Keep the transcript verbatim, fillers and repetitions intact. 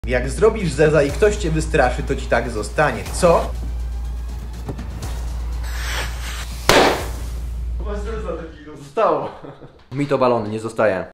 Jak zrobisz zeza i ktoś cię wystraszy, to ci tak zostanie, co? Zostało. Mi to balon nie zostaje.